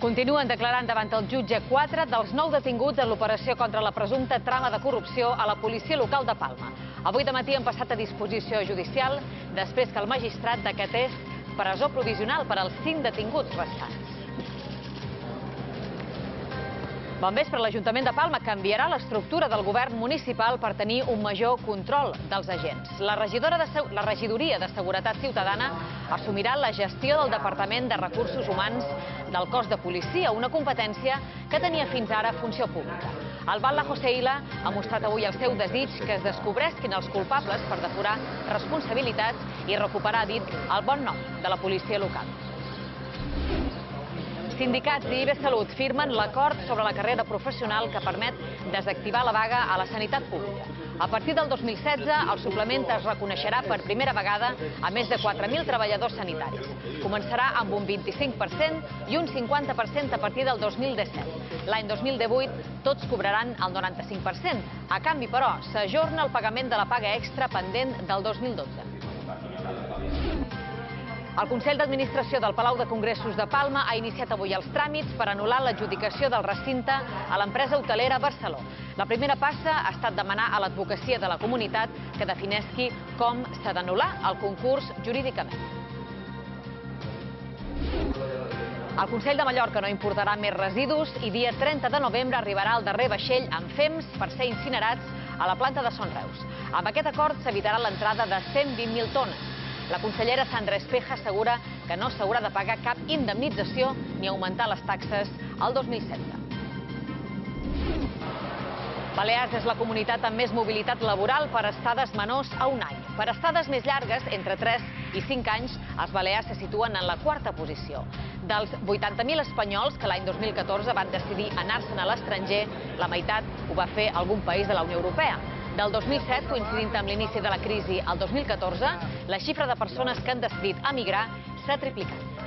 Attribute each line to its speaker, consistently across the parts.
Speaker 1: Continuen declarant davant el jutge 4 dels 9 detinguts en l'operació contra la presumpta trama de corrupció a la policia local de Palma. Avui dematí han passat a disposició judicial després que el magistrat decatés presó provisional per als 5 detinguts restants. Bon vespre, l'Ajuntament de Palma canviarà l'estructura del govern municipal per tenir un major control dels agents. La regidoria de Seguretat Ciutadana assumirà la gestió del Departament de Recursos Humans del cos de policia, una competència que tenia fins ara Funció Pública. El batlle José Ila ha mostrat avui el seu desig que es descobresquin els culpables per depurar responsabilitats i recuperar, ha dit, el bon nom de la policia local. Sindicats i IB Salut firmen l'acord sobre la carrera professional que permet desactivar la vaga a la sanitat pública. A partir del 2016, el suplement es reconeixerà per primera vegada a més de 4.000 treballadors sanitaris. Començarà amb un 25% i un 50% a partir del 2017. L'any 2018 tots cobraran el 95%. A canvi, però, s'ajorna el pagament de la paga extra pendent del 2012. El Consell d'Administració del Palau de Congressos de Palma ha iniciat avui els tràmits per anul·lar l'adjudicació del recinte a l'empresa hotelera Barceló. La primera passa ha estat demanar a l'advocacia de la comunitat que definesqui com s'ha d'anul·lar el concurs jurídicament. El Consell de Mallorca no importarà més residus i dia 30 de novembre arribarà el darrer vaixell amb fems per ser incinerats a la planta de Son Reus. Amb aquest acord s'evitarà l'entrada de 120.000 tones. La consellera Sandra Espeja assegura que no s'haurà de pagar cap indemnització ni augmentar les taxes al 2016. Balears és la comunitat amb més mobilitat laboral per estades menors a un any. Per estades més llargues, entre 3 i 5 anys, els balears se situen en la quarta posició. Dels 80.000 espanyols que l'any 2014 van decidir anar-se'n a l'estranger, la meitat ho va fer algun país de la Unió Europea. Del 2007, coincidint amb l'inici de la crisi al 2014, la xifra de persones que han decidit emigrar s'ha triplicat.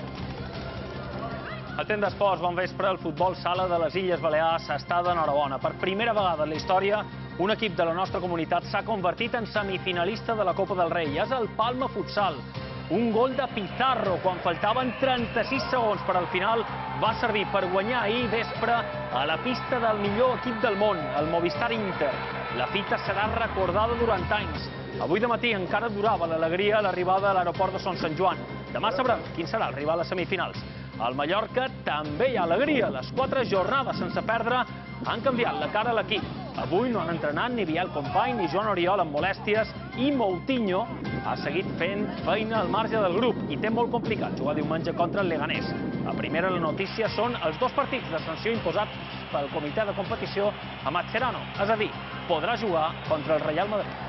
Speaker 2: Atent d'esports, bon vespre. El futbol sala de les Illes Balears està d'enhorabona. Per primera vegada en la història, un equip de la nostra comunitat s'ha convertit en semifinalista de la Copa del Rei. És el Palma Futsal. Un gol de Pizarro quan faltaven 36 segons per al final va servir per guanyar ahir vespre a la pista del millor equip del món, el Movistar Inter. La fita serà recordada durant anys. Avui dematí encara durava l'alegria a l'arribada a l'aeroport de Sant Joan. Demà sabrem quin serà el rival a semifinals. Al Mallorca també hi ha alegria. Les 4 jornades sense perdre han canviat la cara a l'equip. Avui no han entrenat ni Biel Company ni Joan Oriol amb molèsties i Moutinho ha seguit fent feina al marge del grup i té molt complicat jugar diumenge contra el Leganés. La primera notícia són els 2 partits de sanció imposats pel comitè de competició a Mascherano, és a dir, podrà jugar contra el Real Madrid.